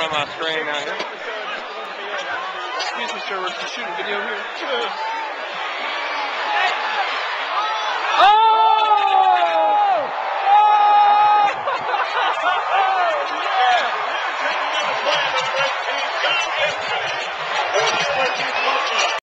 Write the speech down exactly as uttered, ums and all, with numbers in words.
front of my screen out here. Excuse me, sir, we're shooting video here.